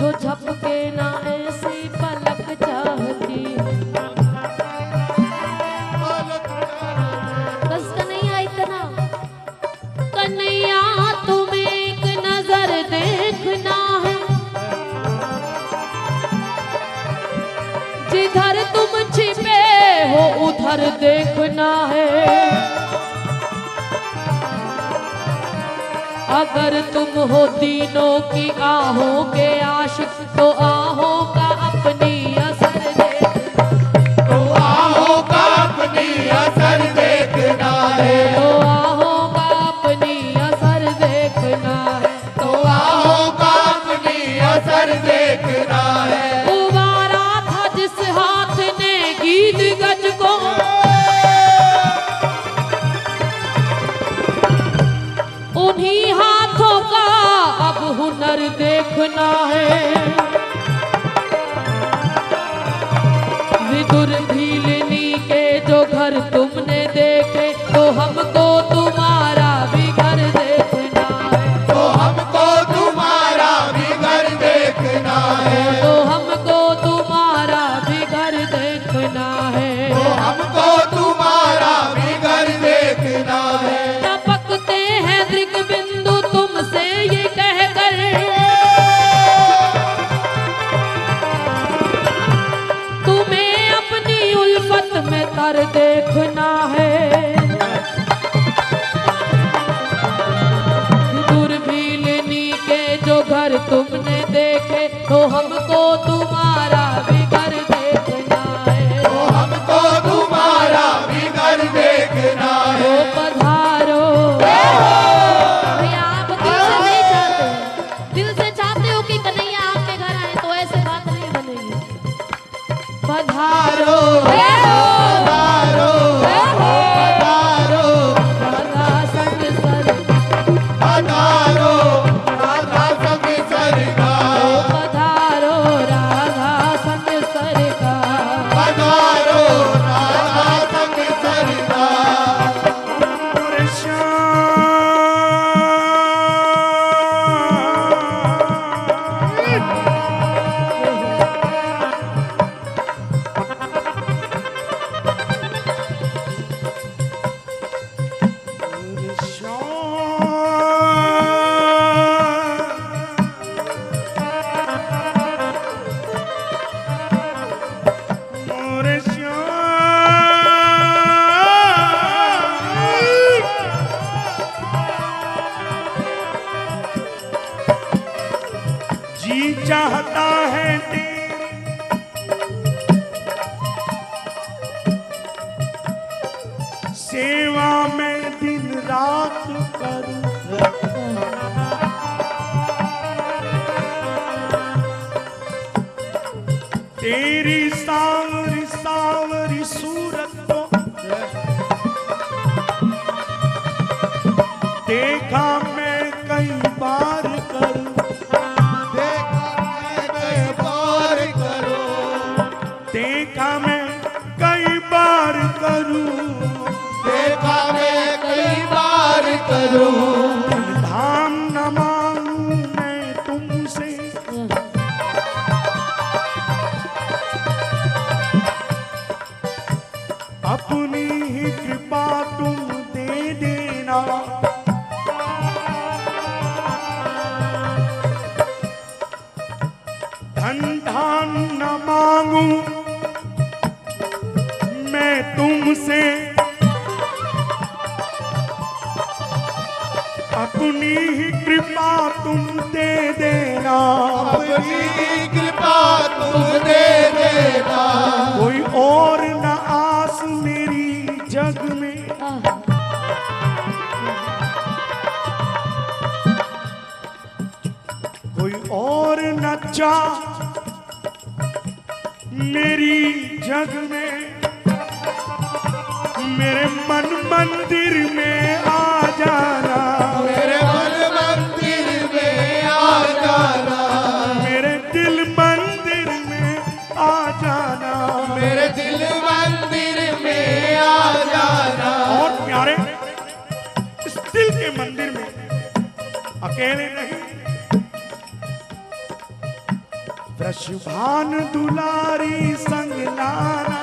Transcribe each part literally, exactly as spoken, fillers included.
जो झपके ना ऐसी पलक चाहती बस कन्हैया इतना। कन्हैया तुम्हें एक नजर देखना है, जिधर तुम छिपे हो उधर देखना है। अगर तुम हो तीनों की आहों के आशिक तो आहों का अपनी असर देखना, तो आहों का अपनी असर देखना है, तो आहों का अपनी असर देखना है, तो आहों का अपनी असर देखना है। उबारा था जिस हाथ ने गीत गज को, उन्हीं हाथों का अब हुनर देखना है। विदुर भीलनी के जो घर तुमने देखे तो हमको तुम्हारा भी घर देखना है, तो हमको तुम्हारा भी घर देखना है, तो हमको तुम्हारा भी घर देखना है, तो हमको तुम्हारा भी घर देखना है। टपकते हैं दृग बिंदु तुमसे ये कहकर, तुम्हें अपनी उल्फत में तर देखना है। दूरबीनी के जो घर तुमने देखे तो हमको तुम्हारा भी घर देखना है, तो हमको तुम्हारा भी घर देखना ओ है। पधारो। भैया आप दिल से नहीं चाहते, दिल से चाहते हो कि कन्हैया आपके घर आए तो ऐसे बात नहीं बनेगी। पधारो पधारो, पधारो, राधा संग सर, पधारो, राधा संग सरकार, पधारो राधा संग सरकार, पधारो, राधा संग सरकार। जी चाहता है तेरी सेवा में दिन रात करूं, तेरी सांवरी सांवरी सूरत को देखा मैं कई बार करूं, देखा मैं कई बार करूं, देखा मैं कई बार करूं, देखा मैं कई बार करूं। धाम न मांगू मैं तुमसे, अपनी ही कृपा तुम दे देना। धन धान न मांगू मैं तुमसे, अपनी ही कृपा तुम दे देना। अपनी कृपा तुम दे देना, कोई और न आस मेरी जग में, कोई और न चाह मेरी जग में। मेरे मन मंदिर में आ जाना, मेरे मन मंदिर में आ जाना, मेरे दिल मंदिर में आ जाना, मेरे दिल मंदिर में आ जाना। और प्यारे इस दिल के मंदिर में अकेले नहीं, प्रशुभान दुलारी संग लाना,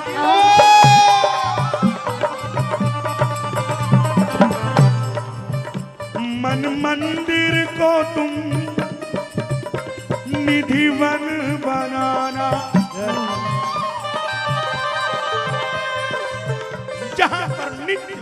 मन मंदिर को तुम निधिवन बनाना, जहां पर नित्य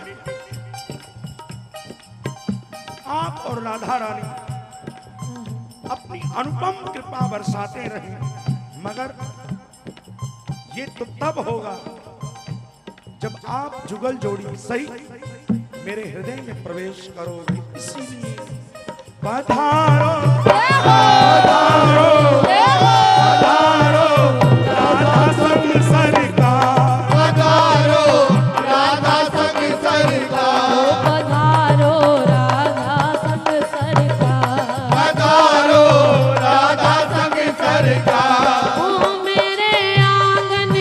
आप और राधा रानी अपनी अनुपम कृपा बरसाते रहे, मगर ये तो तब होगा जब आप जुगल जोड़ी सही मेरे हृदय में प्रवेश करोगे। इसीलिए पधारो पधारो पधारो राधा संग सरकार, पधारो राधा संग सरकार, पधारो राधा संग सरकार, पधारो राधा संग सरकार। ओ मेरे आंगन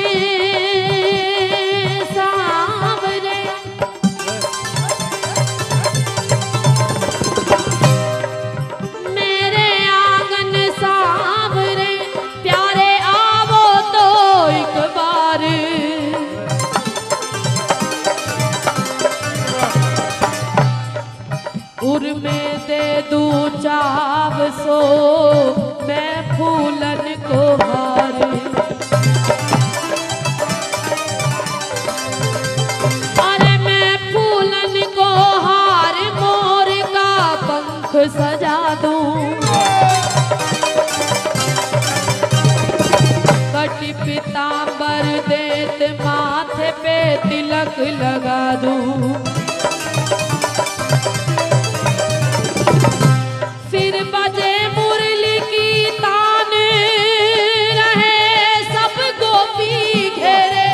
सांवरे, मेरे आंगन सांवरे, प्यारे आवो तो एक बार, उर में दे दूं चाव सो मैं फूलन को हार, अरे मैं फूलन को हार मोर का पंख सजा दूं, कटी पीतांबर देत माथे पे तिलक लगा दूं, फिर बजे मुरली की तान रहे सब गोपी घेरे,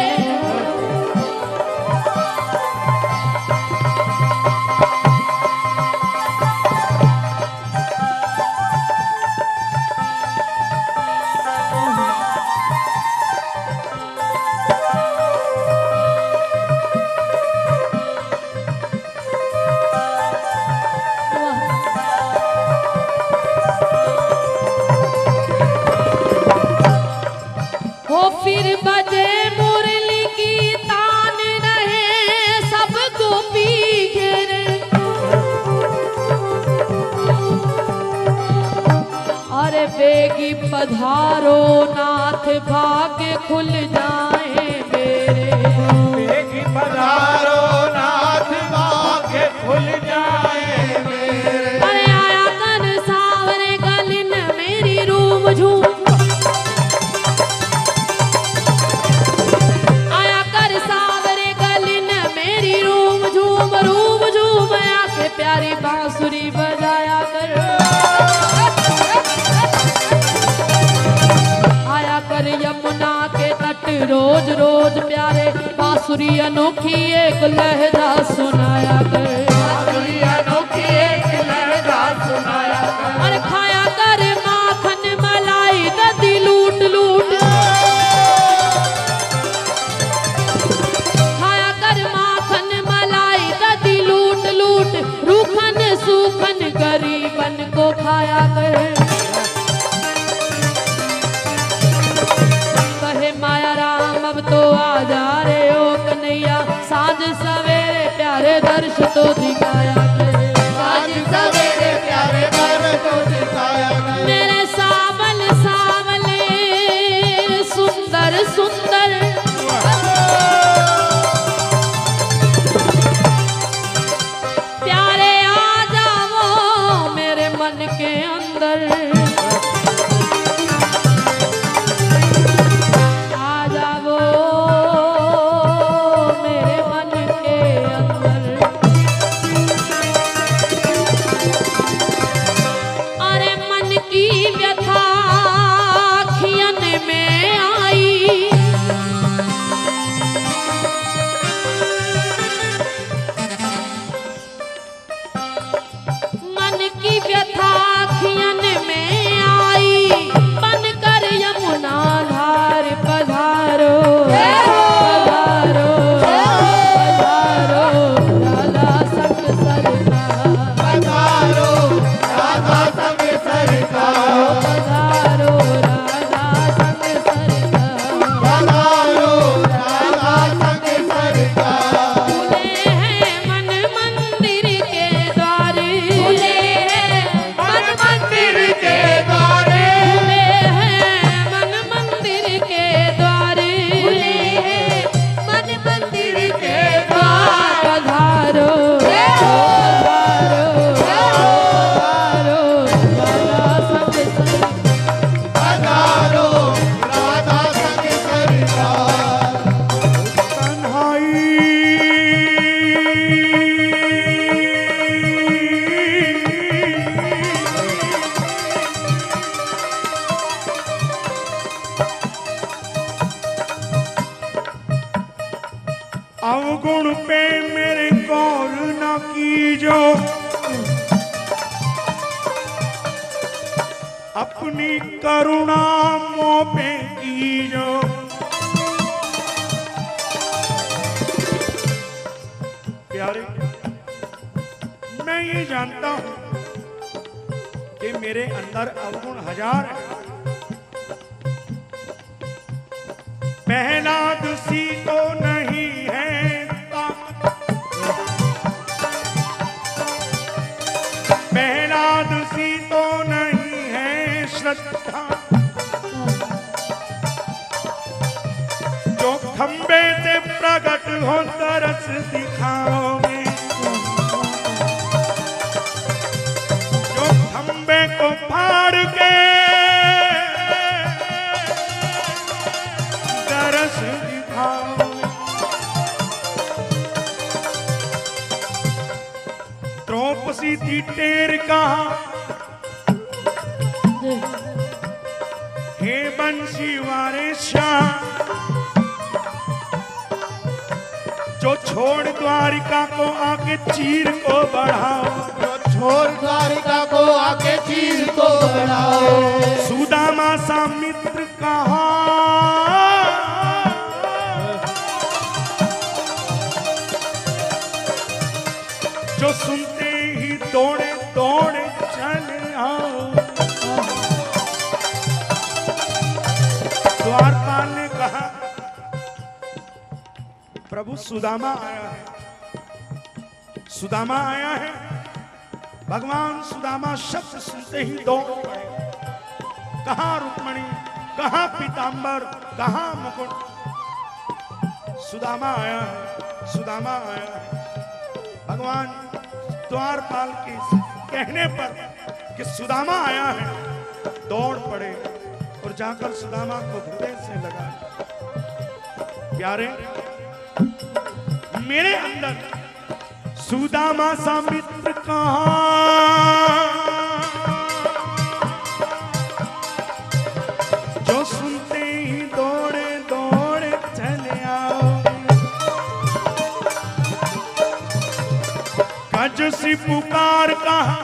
हो फिर बजे मुरली की तान रहे सब गोपी घेरे, अरे बेगी पधारो नाथ भाग्य खुल जाए मेरे, पधारो नाथ भाग्य खुल जाए मेरे, अरे आया कर सावरे गलिन मेरी रूम झूम, आया कर सावरे गलिन मेरी रूम झूम, रूम झूम आके प्यारी बांसुरी बजाया कर, आया कर यमुना के तट रोज रोज प्यारे बांसुरी अनोखी एक लहजा सुनाया कर, बांसुरी अनोखी एक लहजा सुनाया कर, अरे खाया कर माखन मलाई दधी लूट लूट, खाया कर माखन मलाई दधी लूट लूट, रूखन सूखन गरीबन को खाया कर, कहे माया राम अब तो आ जा रे ओ कन्हैया, साँझ सवेरे प्यारे दर्श तो दिखाया कर, आज सवेरे प्यारे दर को दिखाया कर, मेरे सावल सावले सुंदर सुंदर, प्यारे आ जाओ मेरे मन के अंदर, आ जाओ मेरे मन के अंदर, अरे मन की व्यथा खियन में आई, मन की व्यथा खियन में की जो अपनी करुणा मोह पे की जो प्यारे, मैं ये जानता हूं कि मेरे अंदर अवगुण हजार है। पहला दूसरी तो नहीं है ताकत, पहला दूसरी तो नहीं है श्रद्धा, जो खंबे से प्रकट हो तरस दिखाओगे, जो खंबे को फाड़ के तरस दिखाओगे। द्रौपदी थी टेर कहा, हे बंसी वारे श्याम, जो छोड़ द्वारिका को आके चीर को बढ़ाओ, जो छोड़ द्वारिका को आके चीर को बढ़ाओ। सुदामा सा मित्र कहा, जो सुनते ही दौड़े दौड़े चले आओ। द्वारपाल ने कहा, प्रभु सुदामा आया है, सुदामा आया है। भगवान सुदामा शब्द सुनते ही दौड़ पड़े। कहाँ रुक्मणी, कहाँ पीतांबर, कहाँ मुकुट? सुदामा आया है, सुदामा आया है। भगवान द्वारपाल के कहने पर कि सुदामा आया है, दौड़ पड़े और जाकर सुदामा को हृदय से लगा। प्यारे, मेरे अंदर सुदामा सा मित्र कहाँ, जो सुनते ही दौड़े दौड़े चले आओ। गज सी पुकार कहा,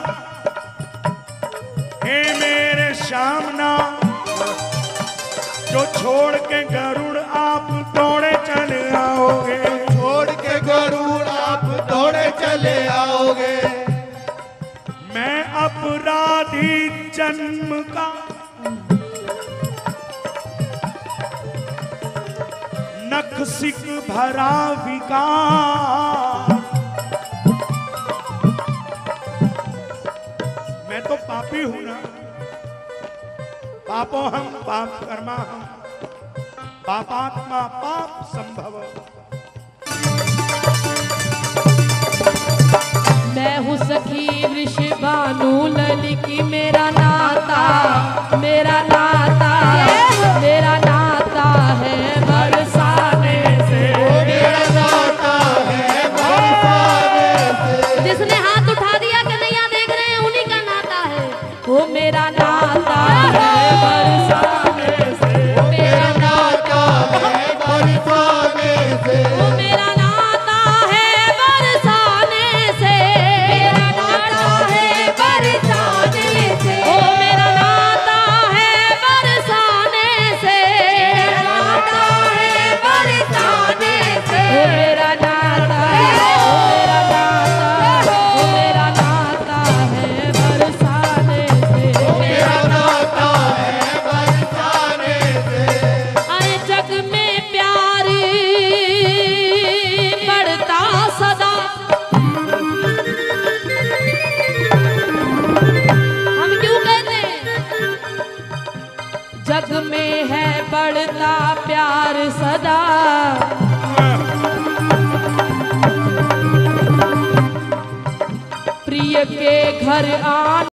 हे मेरे श्यामना, जो छोड़ के गरुड़ आप दौड़े चले आओगे, छोड़ के गरुड़ आप दौड़े चले आओगे। मैं अपराधी जन्म का नख सिक भरा विकार, मैं तो पापी हूं ना, पापो हम पाप कर्मा हम, पापात्मा पाप संभव। मैं हूँ सखी वृषभानु ललिकी, मेरा नाता मेरा नाता मेरा नाता है बरसाने से, मेरा नाता है बरसाने से। जिसने हाथ उठा दिया कन्हैया देख रहे हैं, उन्हीं का नाता है। वो मेरा नाता है बरसाने से, मेरा नाता है बरसाने से। वो मेरा नाता है बरसाने से, मेरा नाता है बरसाने से, वो मेरा नाता है बरसाने से, मेरा नाता है बरसाने से, वो मेरा नाता है, वो मेरा नाता है बरसाने से, मेरा नाता है बरसाने से। अरे जग में प्यार बढ़ता सदा, हम क्यों कहते हैं? जग में है बढ़ता प्यार सदा, प्रिय के घर आना